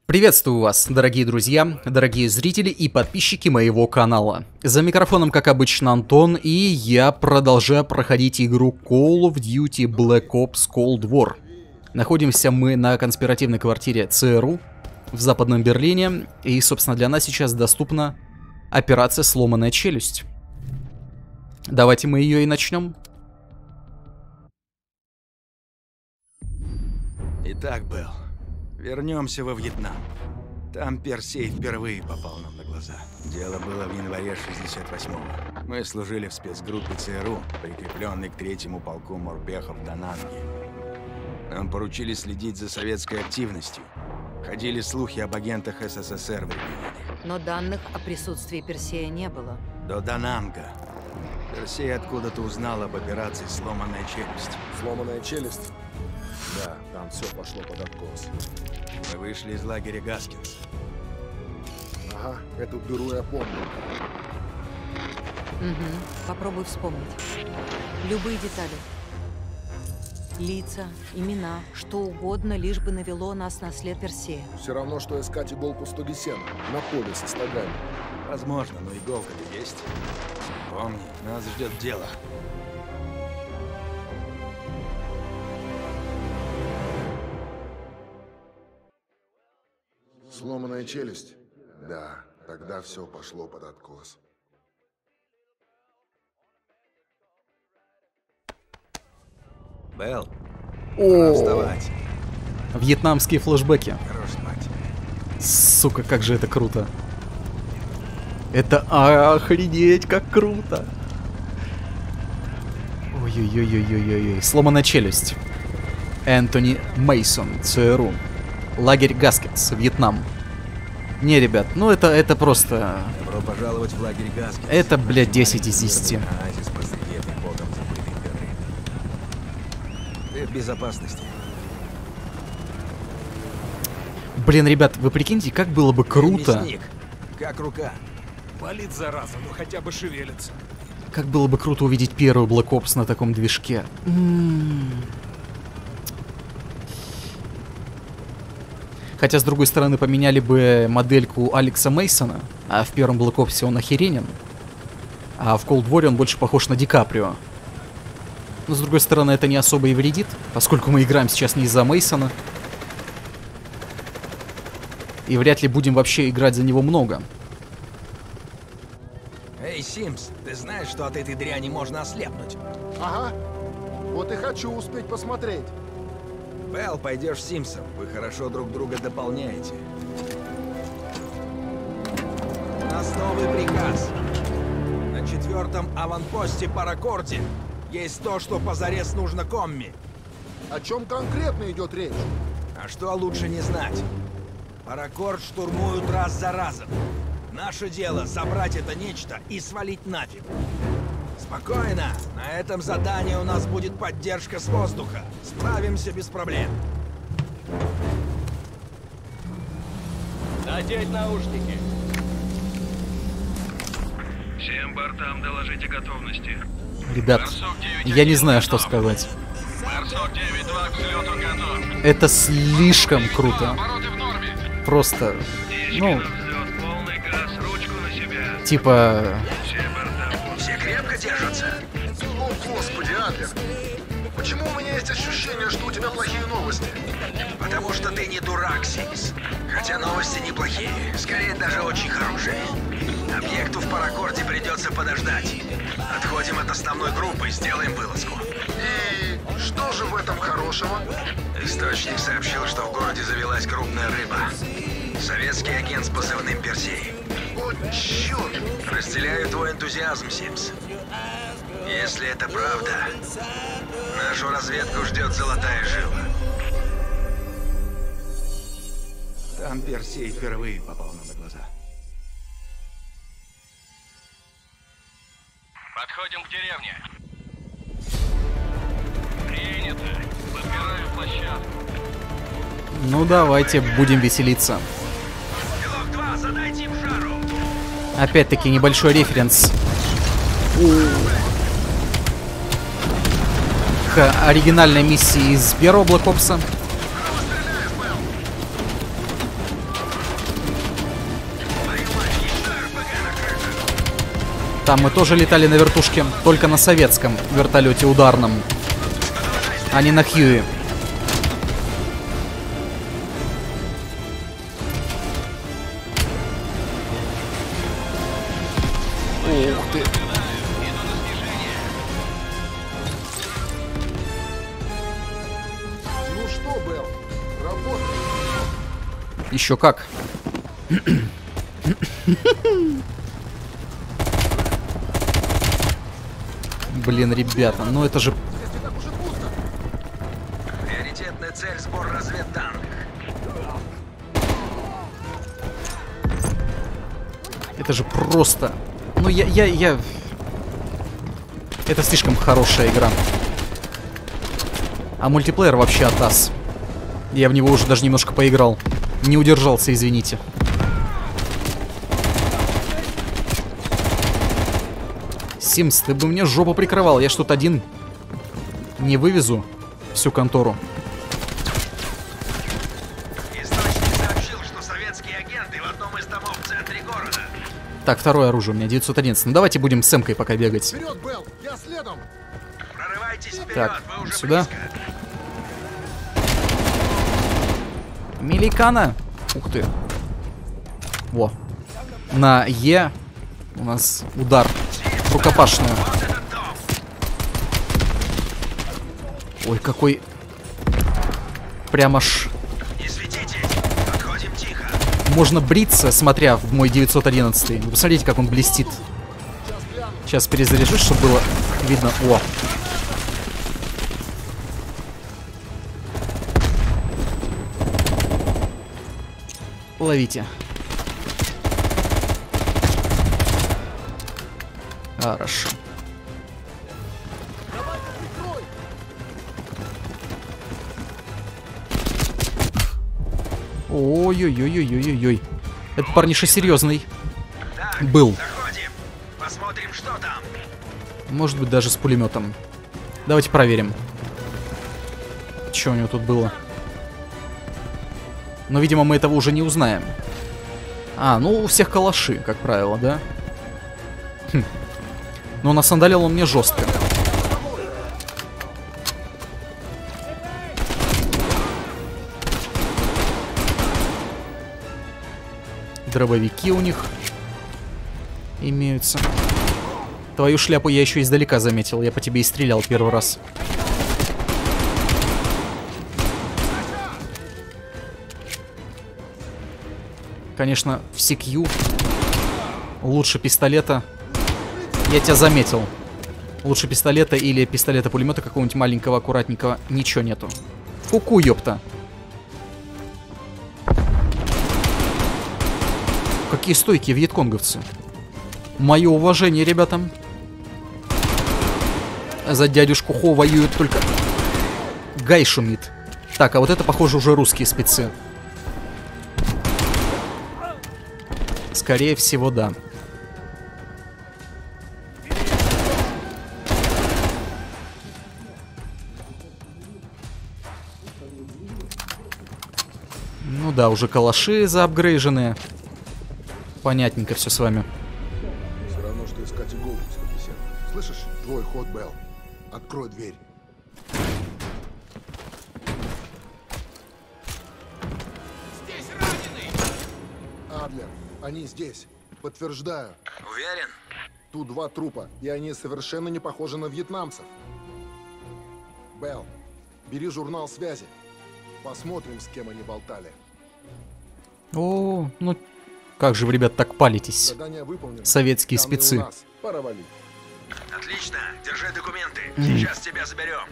Приветствую вас, дорогие друзья, дорогие зрители и подписчики моего канала. За микрофоном, как обычно, Антон, и я продолжаю проходить игру Call of Duty Black Ops Cold War. Находимся мы на конспиративной квартире ЦРУ в Западном Берлине, и, собственно, для нас сейчас доступна операция «Сломанная челюсть». Давайте мы ее и начнем. Итак, Белл, вернемся во Вьетнам. Там Персей впервые попал нам на глаза. Дело было в январе 68-го. Мы служили в спецгруппе ЦРУ, прикрепленной к 3-му полку морпехов в Дананге. Нам поручили следить за советской активностью. Ходили слухи об агентах СССР в регионе. Но данных о присутствии Персея не было. До Дананга. Персей откуда-то узнал об операции «Сломанная челюсть». Сломанная челюсть? Да, там все пошло под откос. Мы вышли из лагеря Гаскинс. Ага, эту дыру я помню. Угу. Попробуй вспомнить. Любые детали. Лица, имена, что угодно, лишь бы навело нас на след Персея. Все равно, что искать иголку в стоге сена на поле со стогами. Возможно, но иголка-то есть. Помни, нас ждет дело. Сломанная челюсть? Да, тогда все пошло под откос. Белл, пора вставать. Вьетнамские флешбеки. Хорош спать. Сука, как же это круто. Это охренеть, как круто. Ой-ой-ой-ой-ой-ой. Сломанная челюсть. Энтони Мейсон, ЦРУ. Лагерь Гаскинс, Вьетнам. Не, ребят, ну это просто... Добро пожаловать в лагерь Гаскинс. Это, блядь, 10 из 10. Оазис посреди этой богом забытой горы. Ты в безопасности. Блин, ребят, вы прикиньте, как было бы круто. Мясник, как рука? Болит, зараза, но хотя бы шевелится. Как было бы круто увидеть первый Black Ops на таком движке. Хотя, с другой стороны, поменяли бы модельку Алекса Мейсона, а в первом Black Ops он охеренен. А в Cold War он больше похож на Ди Каприо. Но, с другой стороны, это не особо и вредит, поскольку мы играем сейчас не из-за Мейсона. И вряд ли будем вообще играть за него много. Эй, Симс, ты знаешь, что от этой дряни можно ослепнуть? Ага, вот и хочу успеть посмотреть. Белл, пойдешь с Симсом. Вы хорошо друг друга дополняете. У нас новый приказ. На 4-м аванпосте Паракорде есть то, что позарез нужно Комми. О чем конкретно идет речь? А что лучше не знать? Паракорд штурмуют раз за разом. Наше дело забрать это нечто и свалить нафиг. Спокойно. На этом задании у нас будет поддержка с воздуха. Справимся без проблем. Надеть наушники. Всем бортам доложите готовности. Ребят, я не знаю, что сказать. Марсок 9-2 к взлету готов. Это слишком круто. Обороты в норме. Просто, ну, Взлет, полный газ, ручку на себя. типа... Все борта. Все крепко держатся. О, господи, Адлер. Почему у меня есть ощущение, что у тебя плохие новости? Потому что ты не дурак, Симс. Хотя новости неплохие, скорее даже очень хорошие. Объекту в Паракорде придется подождать. Отходим от основной группы и сделаем вылазку. И что же в этом хорошего? Источник сообщил, что в городе завелась крупная рыба. Советский агент с позывным Персей. О, черт! Разделяю твой энтузиазм, Симс. Если это правда, нашу разведку ждет золотая жила. Там Персей впервые попал нам на глаза. Подходим к деревне. Принято. Подбираю площадку. Ну давайте будем веселиться. Пилот 2, задайте им жару. Опять-таки небольшой референс к оригинальной миссии из первого Black Ops'а. Там мы тоже летали на вертушке, только на советском вертолете ударном, а не на Хьюи. Ух ты. Ну что, Белл, работай. Еще как. Блин, ребята, ну это же... Приоритетная цель — сбор разведданных. Это же просто... Ну я... Это слишком хорошая игра. А мультиплеер вообще атас. Я в него уже даже немножко поиграл. Не удержался, извините. Симс, ты бы мне жопу прикрывал. Я ж тут один не вывезу всю контору. Источник сообщил, что советские агенты в одном из домов в центре города. Так, второе оружие у меня, 911. Ну давайте будем с Эмкой пока бегать. Вперед, Белл, я следом. Прорывайтесь вперед, Так, вы уже сюда. близко. Меликана. Ух ты. Во. На Е у нас удар. Рукопашную. Вот этот дом. Ой, какой... Прям аж... Не светитесь, подходим тихо. Можно бриться, смотря в мой 911. Вы посмотрите, как он блестит. Сейчас перезаряжу, чтобы было видно. О! Ловите. Хорошо. Ой-ой-ой-ой-ой-ой. Это парниша серьезный. Так, Был. заходим. Посмотрим, что там. Может быть, даже с пулеметом. Давайте проверим. Что у него тут было? Но, видимо, мы этого уже не узнаем. А, ну, у всех калаши, как правило, да? Хм. Но насандалил он мне жестко. Дробовики у них имеются. Твою шляпу я еще издалека заметил. Я по тебе и стрелял первый раз. Конечно, в CQ лучше пистолета. Я тебя заметил. Лучше пистолета или пистолета-пулемета какого-нибудь маленького, аккуратненького. Ничего нету. Ку-ку, ёпта. Какие стойкие вьетконговцы. Мое уважение, ребятам. За дядюшку Хо воюют только... Гай шумит. Так, а вот это, похоже, уже русские спецы. Скорее всего, да. Ну да, уже калаши заапгрейженные. Понятненько все с вами. Все равно, что искать иголку 150. Слышишь? Твой ход, Белл. Открой дверь. Здесь раненый! Адлер, они здесь. Подтверждаю. Уверен? Тут 2 трупа, и они совершенно не похожи на вьетнамцев. Белл, бери журнал связи. Посмотрим, с кем они болтали. О, ну как же вы, ребят, так палитесь? Задание выполнено. Советские Данные спецы. у нас. Пора валить. Отлично, держи документы. Сейчас тебя заберем.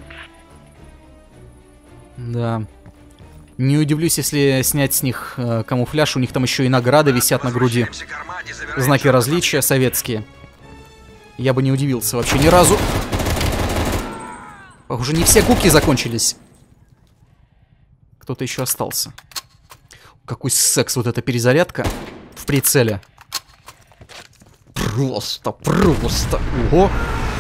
Да. Не удивлюсь, если снять с них камуфляж. У них там еще и награды висят на груди. Возвращаемся к Армаде, забираем Знаки чёрный различия советские. Я бы не удивился вообще ни разу. Похоже, не все куки закончились. Кто-то еще остался. Какой секс, вот эта перезарядка в прицеле. Просто. Ого.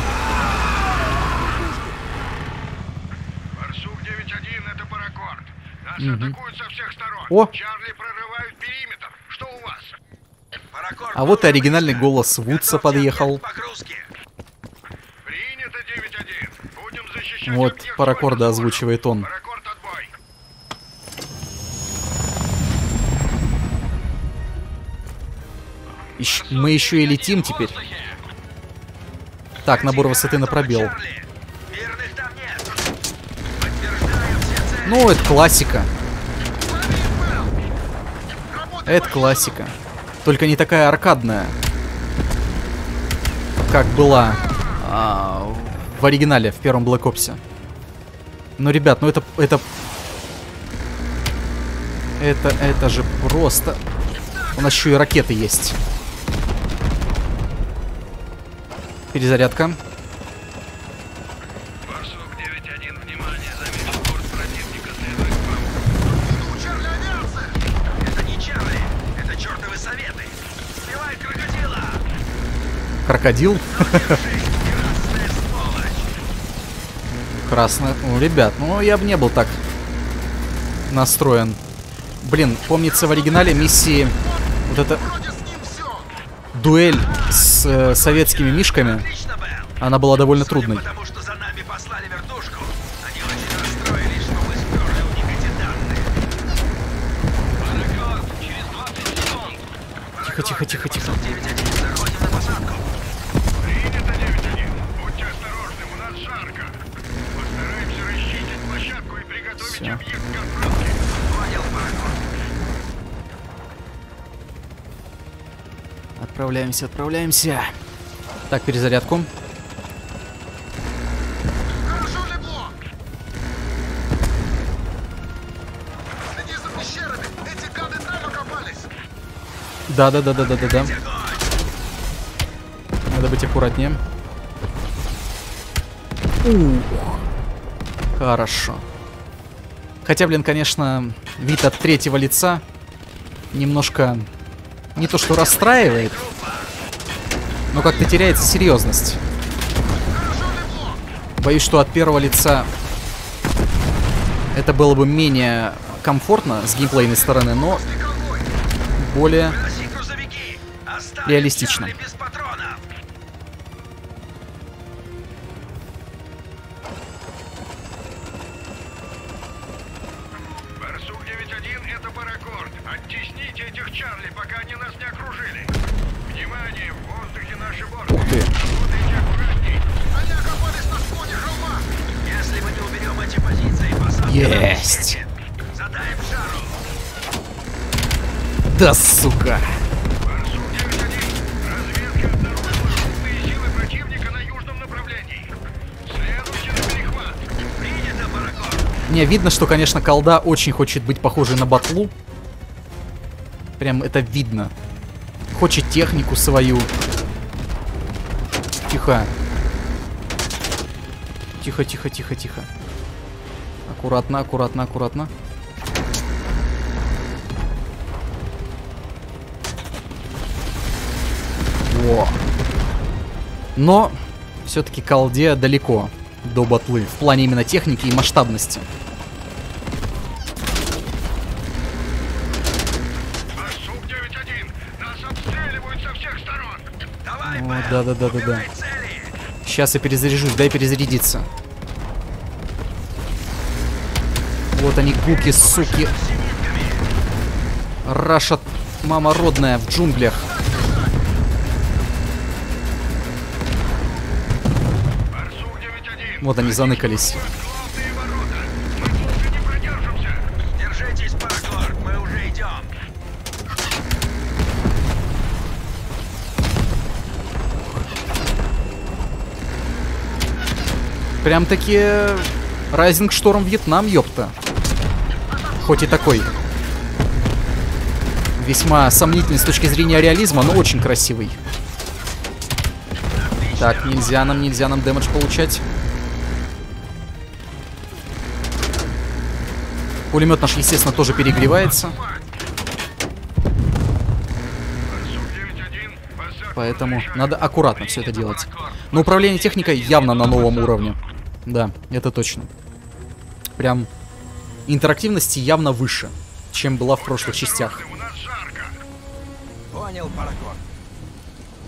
Барсук 9-1, это Паракорд. Нас атакуют со всех сторон. О. Чарли прорывают периметр. Что у вас? Паракорд А вот и оригинальный голос Вудса подъехал. Принято 9-1. Будем защищать Вот, от всех паракорда своих озвучивает он. Паракорд, отбой. Мы еще и летим теперь. Так, набор высоты на пробел. Ну, это классика. Это классика. Только не такая аркадная, как была в оригинале, в первом Black Ops'е. Ну, ребят, ну это же просто... У нас еще и ракеты есть. Перезарядка. Барсук 9-1, внимание, замечен борт противника, следует к вам. Чарли, авиация! Это не Чарли, это чертовы советы. Сбивай крокодила! Крокодил? Красная сволочь! Красная. Ну, ребят, ну я бы не был так настроен. Блин, помнится в оригинале миссии вот эта дуэль с советскими мишками. Отлично, Белл! Она была довольно трудной. Потому что за нами послали вертушку, они очень расстроились, что мы сперли у них эти данные. Паракорд, через 20 секунд. Тихо, тихо, тихо, тихо. 9-1, заходим на посадку. Принято 9-1. Будьте осторожны, у нас жарко. Постараемся расчистить площадку и приготовить Всё. объект к отправке. Понял, паракорд. Отправляемся, отправляемся. Так, перезарядку. Хорошо, Лебло! Следи за пещерами! Эти гады там окопались! Да. Надо быть аккуратнее. Ух. Хорошо. Хотя, блин, конечно, вид от третьего лица немножко не то что расстраивает, но как-то теряется серьезность. Боюсь, что от первого лица это было бы менее комфортно с геймплейной стороны, но более Проси грузовики. Оставим реалистично. Чарли без патронов. Барсук 9-1, это паракорд. Оттесните этих Чарли, пока они нас не окружили. Внимание, в воздухе наши борты. Ух ты. Работайте аккуратней. Они окопались на склоне холма! Если мы не уберем эти позиции, посадка Есть. нам не задаем жару. Да сука. Барсук 9-1, разведка обнаружила крупные силы противника на южном направлении. Следуйте на перехват. Принято, паракорд. Не, видно, что, конечно, колда очень хочет быть похожей на батлу. Прям это видно. Хочет технику свою. Тихо. Тихо, тихо, тихо, тихо. Аккуратно, аккуратно, аккуратно. Во. Но все-таки колде далеко до батлы. В плане именно техники и масштабности. Барсук 9-1, нас обстреливают со всех сторон. Давай, О, Белл, да-да-да-да-да. убивай цели. Сейчас я перезаряжусь, дай перезарядиться. Вот они, куки, суки. Рашат, мама родная, в джунглях. Барсук 9-1. Вот они заныкались. Главные ворота. Мы долго не продержимся. Держитесь, паракорд, мы уже идем. Прям-таки Rising Storm Вьетнам, ёпта. Хоть и такой весьма сомнительный с точки зрения реализма, но очень красивый. Так, нельзя нам дэмэдж получать. Пулемет наш, естественно, тоже перегревается. Барсук 9-1, посадка Поэтому надо аккуратно все это делать. Но управление техникой явно на новом уровне. Да, это точно. Прям интерактивности явно выше, чем была в прошлых частях. у нас жарко. Понял, паракорд.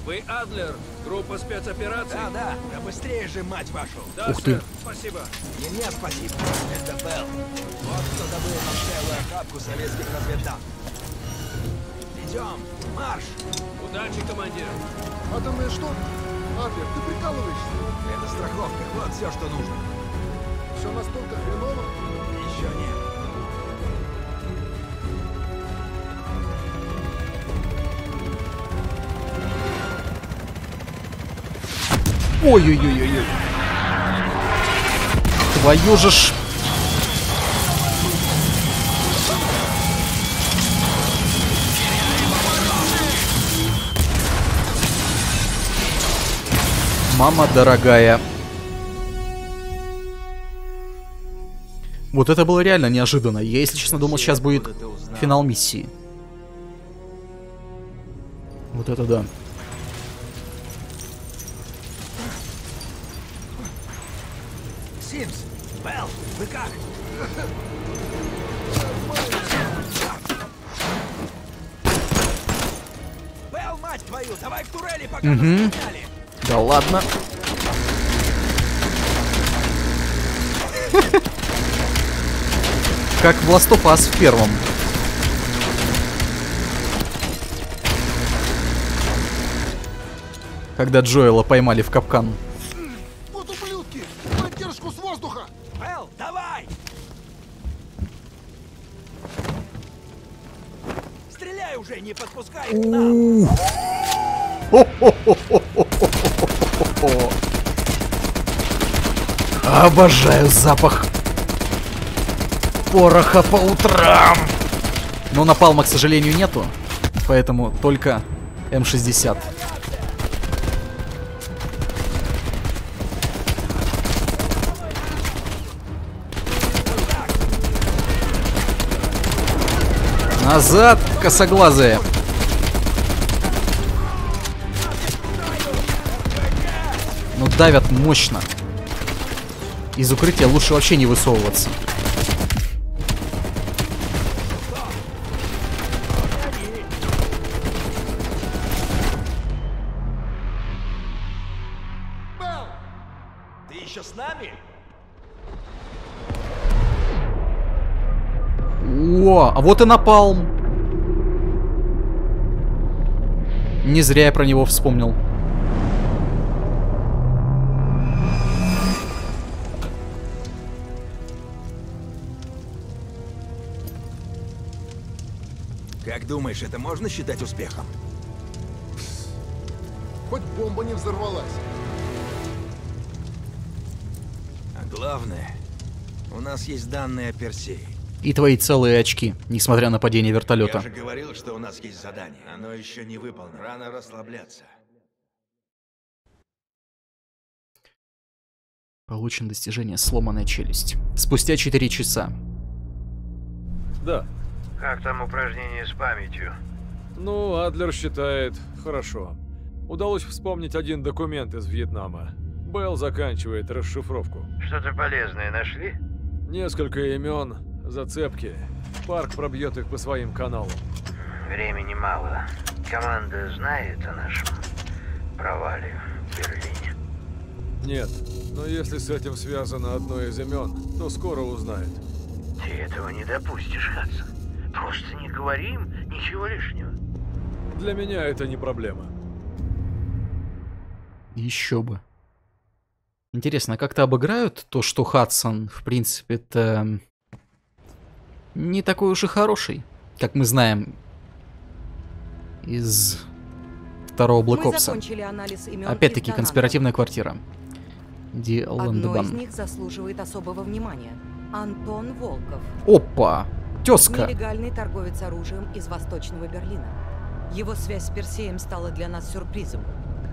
Вы Адлер, группа спецопераций? Да, быстрее же, мать вашу. Да, Ух ты. сэр, спасибо. Не мне спасибо. Это Белл. Вот кто добыл нашевую охапку советских разведданных. Идем, марш! Удачи, командир. Атомная что? Адлер, ты прикалываешься? Это страховка, вот все, что нужно. Все настолько хреново? Еще нет. Ой-ой-ой-ой-ой. Твою же ж... Мама дорогая. Вот это было реально неожиданно. Я, если честно, думал, сейчас будет финал миссии. Вот это да. Симс, Белл, вы как? Белл, мать твою, давай к турели, пока нас не сняли. Да ладно. Как в Last of Us в первом. Когда Джоэла поймали в капкан. Вот ублюдки! Поддержку с воздуха! Белл, давай! Стреляй уже, не подпускай их к нам! Обожаю запах пороха по утрам. Но напалма, к сожалению, нету. Поэтому только М60. Назад, косоглазые. Ну, давят мощно. Из укрытия лучше вообще не высовываться. Ты еще с нами? О, а вот и напалм. Не зря я про него вспомнил. Как думаешь, это можно считать успехом? Хоть бомба не взорвалась. А главное, у нас есть данные о Персее. И твои целые очки, несмотря на падение вертолета. Я же говорил, что у нас есть задание. Оно еще не выполнено. Рано расслабляться. Получено достижение сломанная челюсть. Спустя 4 часа. Да. Как там упражнение с памятью? Ну, Адлер считает, хорошо. Удалось вспомнить один документ из Вьетнама. Белл заканчивает расшифровку. Что-то полезное нашли? Несколько имен, зацепки. Парк пробьет их по своим каналам. Времени мало. Команда знает о нашем провале в Берлине. Нет, но если с этим связано одно из имен, то скоро узнает. Ты этого не допустишь, Хадсон. Просто не говори им ничего лишнего. Для меня это не проблема. Еще бы. Интересно, как-то обыграют то, что Хадсон, в принципе-то, не такой уж и хороший, как мы знаем из второго Black Ops. Опять-таки, конспиративная квартира. Одно из них заслуживает особого внимания. Антон Волков. Опа! Тезка! Нелегальный торговец оружием из Восточного Берлина. Его связь с Персеем стала для нас сюрпризом.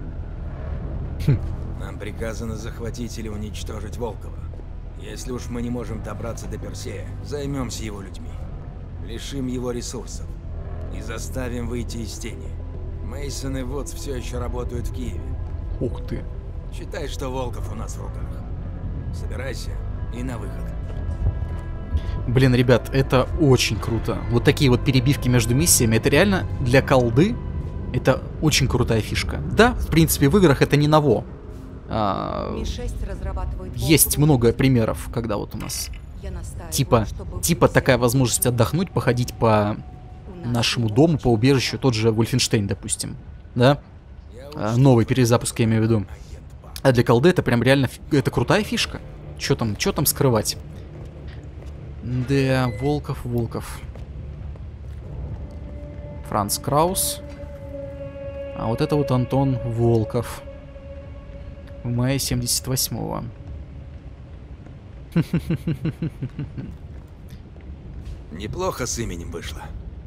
Нам приказано захватить или уничтожить Волкова. Если уж мы не можем добраться до Персея, займемся его людьми. Лишим его ресурсов. И заставим выйти из тени. Мейсон и Вудс все еще работают в Киеве. Ух ты. Считай, что Волков у нас в руках. Собирайся и на выход. Блин, ребят, это очень круто. Вот такие вот перебивки между миссиями, это реально для колды Это очень крутая фишка. Да, в принципе, в играх это не ново. Ми-6 разрабатывает Есть много примеров, когда вот у нас Я настаиваю, типа чтобы такая возможность отдохнуть, походить по у нас нашему не дому, очень по убежищу, тот же Wolfenstein, допустим. Да? Новый перезапуск, я имею в виду. А для колды это прям реально это крутая фишка. Чё там скрывать? Да, Волков. Франц Краус. А вот это вот Антон Волков. В мае 78-го. Неплохо с именем вышло.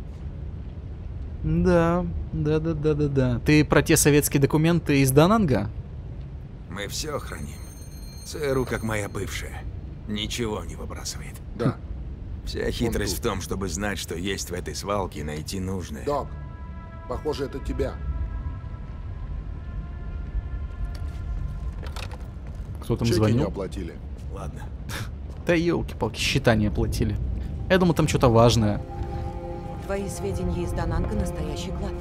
Да. Ты про те советские документы из Дананга? Мы все храним. ЦРУ как моя бывшая. Ничего не выбрасывает. Да. Вся хитрость тут. в том, чтобы знать, что есть в этой свалке, и найти нужное. Док, похоже, это тебя. Кто там Чеки не звонил? оплатили. Ладно. Да елки-палки, счета не оплатили. Я думал, там что-то важное. Твои сведения из Дананга настоящий клад.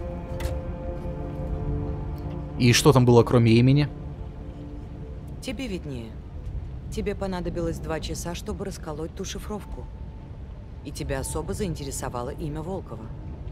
И что там было, кроме имени? Тебе виднее. Тебе понадобилось 2 часа, чтобы расколоть ту шифровку. И тебя особо заинтересовало имя Волкова.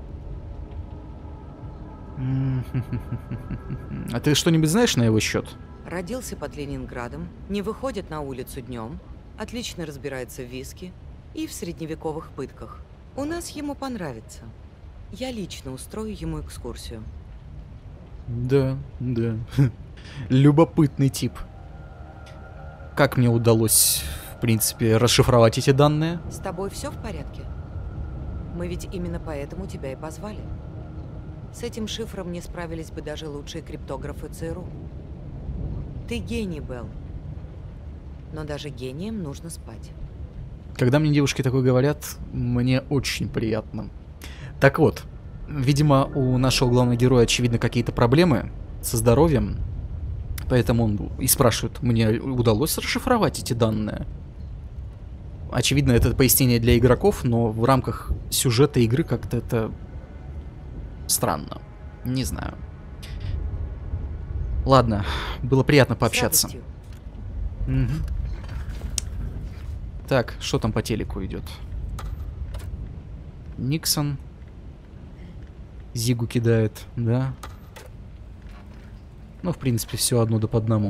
А ты что-нибудь знаешь на его счет? Родился под Ленинградом, не выходит на улицу днем, отлично разбирается в виске и в средневековых пытках. У нас ему понравится. Я лично устрою ему экскурсию. Да. Любопытный тип. Как мне удалось, в принципе, расшифровать эти данные? С тобой все в порядке? Мы ведь именно поэтому тебя и позвали. С этим шифром не справились бы даже лучшие криптографы ЦРУ. Ты гений, Белл. Но даже гением нужно спать. Когда мне девушки такое говорят, мне очень приятно. Так вот, видимо, у нашего главного героя, очевидно, какие-то проблемы со здоровьем. Поэтому он и спрашивает, мне удалось расшифровать эти данные? Очевидно, это пояснение для игроков, но в рамках сюжета игры как-то это странно. Не знаю. Ладно, было приятно пообщаться. С радостью. Мгм. Так, что там по телеку идет? Никсон. Зигу кидает, да? Ну, в принципе, все одно да по одному.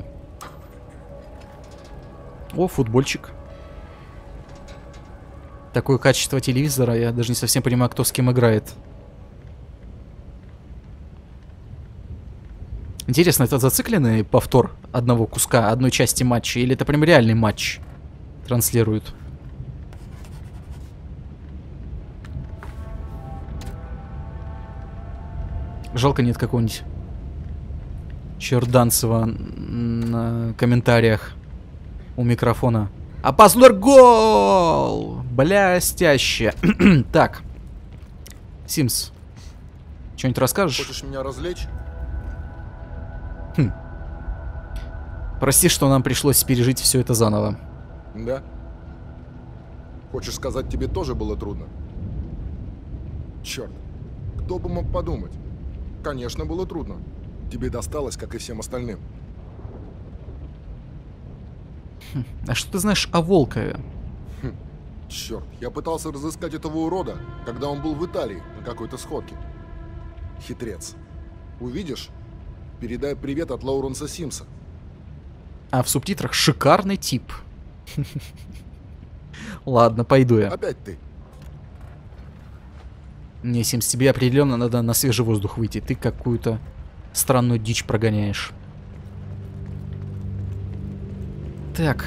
О, футбольчик. Такое качество телевизора, я даже не совсем понимаю, кто с кем играет. Интересно, это зацикленный повтор одного куска, одной части матча, или это прям реальный матч транслируют? Жалко, нет какого-нибудь Черданцева на комментариях у микрофона. Опасный гол! Блестяще. Так. Симс, что-нибудь расскажешь? Хочешь меня развлечь? Прости, что нам пришлось пережить все это заново. Да. Хочешь сказать, тебе тоже было трудно? Черт, кто бы мог подумать? Конечно, было трудно. Тебе досталось, как и всем остальным. А что ты знаешь о Волкове? Черт, я пытался разыскать этого урода, когда он был в Италии на какой-то сходке. Хитрец. Увидишь? Передай привет от Лоуренса Симса. А в субтитрах шикарный тип. Ладно, пойду я. Опять ты. Не, Симс, тебе определенно надо на свежий воздух выйти. Ты какую-то странную дичь прогоняешь. Так.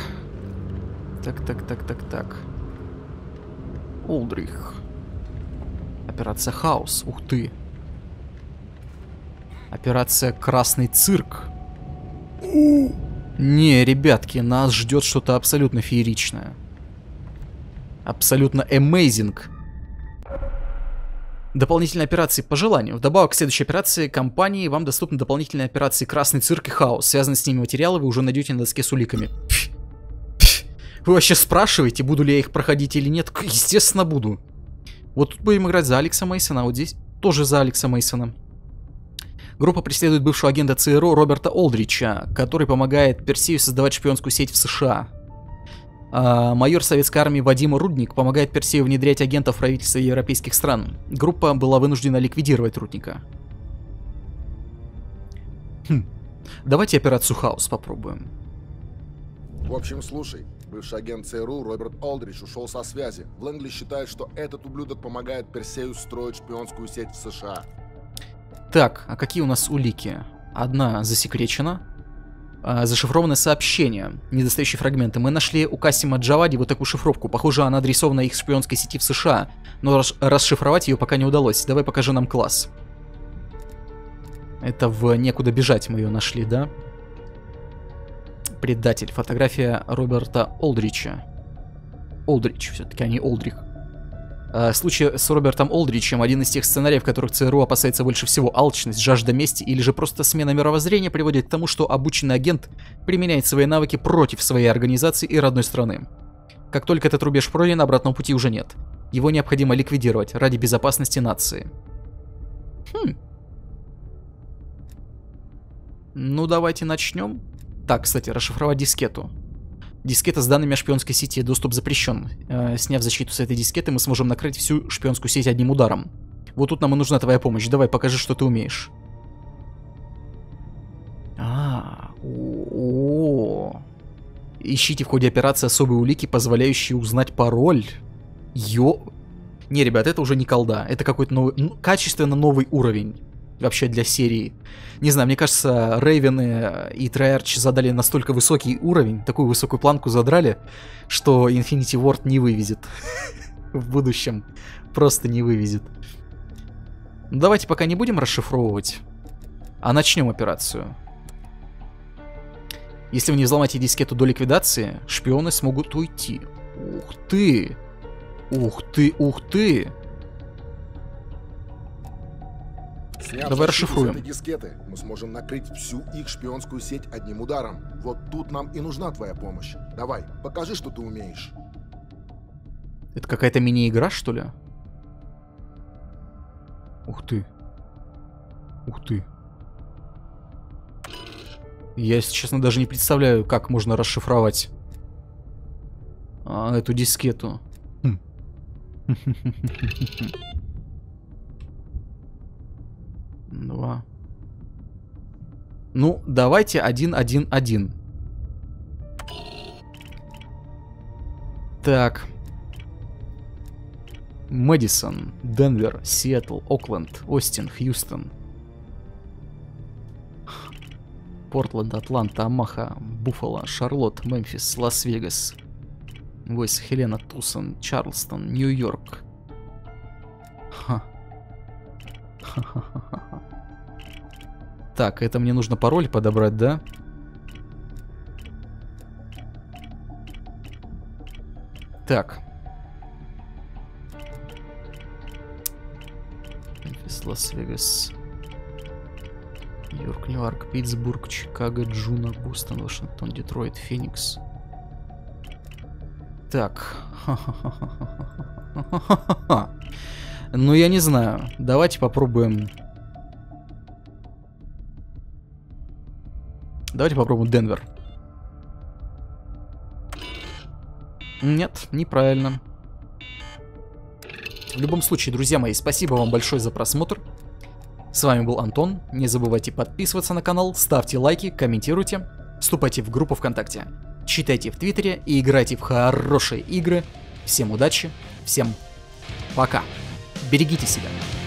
Так. Олдрих. Операция Хаос. Ух ты. Операция Красный Цирк. Не, ребятки, нас ждет что-то абсолютно фееричное. Абсолютно amazing. Дополнительные операции по желанию. Вдобавок к следующей операции компании вам доступны дополнительные операции Красный Цирк и Хаос. Связанные с ними материалы вы уже найдете на доске с уликами. Вы вообще спрашиваете, буду ли я их проходить или нет? Естественно, буду. Вот тут будем играть за Алекса Мейсона, а вот здесь тоже за Алекса Мейсона. Группа преследует бывшего агента ЦРУ Роберта Олдрича, который помогает Персею создавать шпионскую сеть в США. Майор советской армии Вадим Рудник помогает Персею внедрять агентов правительства европейских стран. Группа была вынуждена ликвидировать Рудника. Давайте операцию Хаос попробуем. В общем, слушай. Бывший агент ЦРУ Роберт Олдрич ушел со связи. Лэнгли считает, что этот ублюдок помогает Персею строить шпионскую сеть в США. Так, а какие у нас улики? Одна засекречена. Зашифрованное сообщение. Недостающие фрагменты. Мы нашли у Касима Джавади вот такую шифровку. Похоже, она адресована их шпионской сети в США. Но расшифровать ее пока не удалось. Давай покажи нам класс. Это в «Некуда бежать» мы ее нашли, да? Предатель. Фотография Роберта Олдрича. Олдрич, все-таки, а не Олдрих. Случай с Робертом Олдричем — один из тех сценариев, в которых ЦРУ опасается больше всего. Алчность, жажда мести или же просто смена мировоззрения приводит к тому, что обученный агент применяет свои навыки против своей организации и родной страны. Как только этот рубеж пройден, обратного пути уже нет. Его необходимо ликвидировать ради безопасности нации. Ну, давайте начнем. Так, кстати, расшифровать дискету. Дискета с данными о шпионской сети. Доступ запрещен. Сняв защиту с этой дискеты, мы сможем накрыть всю шпионскую сеть одним ударом. Вот тут нам и нужна твоя помощь. Давай, покажи, что ты умеешь. Ищите в ходе операции особые улики, позволяющие узнать пароль. Не, ребят, это уже не колда. Это какой-то новый, качественно новый уровень. Вообще для серии. Не знаю, мне кажется, Рейвены и Treyarch задали настолько высокий уровень, такую высокую планку задрали, что Infinity Ward не вывезет. В будущем. Просто не вывезет. Давайте пока не будем расшифровывать, а начнем операцию. Если вы не взломаете дискету до ликвидации, шпионы смогут уйти. Ух ты! Ух ты, ух ты! Сняв Давай защиту расшифруем. с этой дискеты, мы сможем накрыть всю их шпионскую сеть одним ударом. Вот тут нам и нужна твоя помощь. Давай, покажи, что ты умеешь. Это какая-то мини-игра, что ли? Ух ты. Ух ты. Я, если честно, даже не представляю, как можно расшифровать эту дискету. 2. Ну, давайте 1-1-1. Так. Мэдисон, Денвер, Сиэтл, Окленд, Остин, Хьюстон, Портленд, Атланта, Омаха, Буффало, Шарлотт, Мемфис, Лас-Вегас, Войс, Хелена, Тусон, Чарлстон, Нью-Йорк. Так, это мне нужно пароль подобрать, да? Так. Мемфис, Лас-Вегас, Нью-Йорк, Ньюарк, Питтсбург, Чикаго, Джуна, Бостон, Вашингтон, Детройт, Феникс. Так. Ну, я не знаю. Давайте попробуем. Давайте попробуем Денвер. Нет, неправильно. В любом случае, друзья мои, спасибо вам большое за просмотр. С вами был Антон. Не забывайте подписываться на канал, ставьте лайки, комментируйте, вступайте в группу ВКонтакте, читайте в Твиттере и играйте в хорошие игры. Всем удачи, всем пока. Берегите себя.